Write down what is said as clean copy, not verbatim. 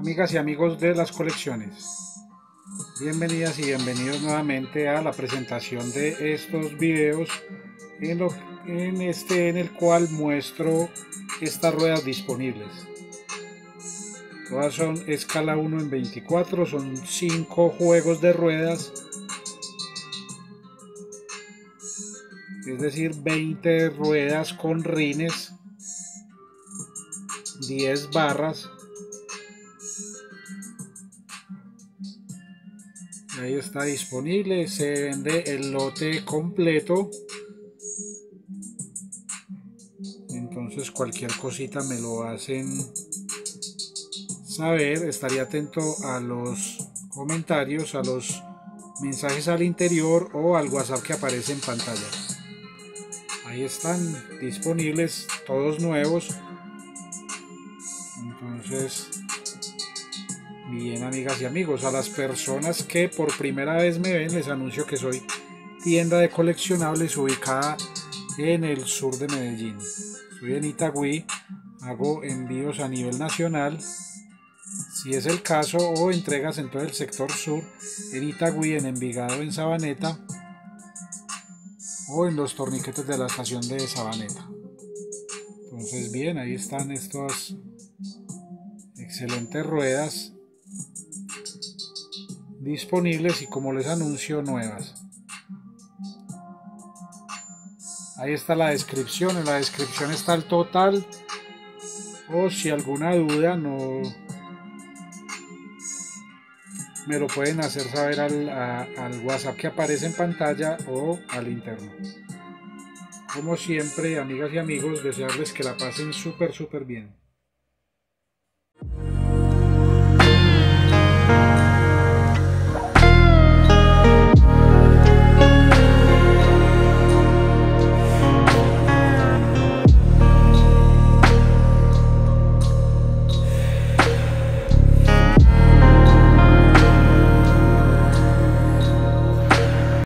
Amigas y amigos de las colecciones, bienvenidas y bienvenidos nuevamente a la presentación de estos videos en el cual muestro estas ruedas disponibles. Todas son escala 1 en 24, son 5 juegos de ruedas, es decir 20 ruedas con rines, 10 barras. Ahí está disponible, se vende el lote completo, entonces cualquier cosita me lo hacen saber. Estaría atento a los comentarios, a los mensajes al interior o al WhatsApp que aparece en pantalla. Ahí están disponibles, todos nuevos. Entonces, bien, amigas y amigos, a las personas que por primera vez me ven, les anuncio que soy tienda de coleccionables ubicada en el sur de Medellín. Estoy en Itagüí, hago envíos a nivel nacional, si es el caso, o entregas en todo el sector sur, en Itagüí, en Envigado, en Sabaneta, o en los torniquetes de la estación de Sabaneta. Entonces, bien, ahí están estas excelentes ruedas disponibles y, como les anuncio, nuevas. Ahí está la descripción, en la descripción está el total, o si alguna duda no me lo pueden hacer saber al WhatsApp que aparece en pantalla o al interno. Como siempre, amigas y amigos, desearles que la pasen súper bien.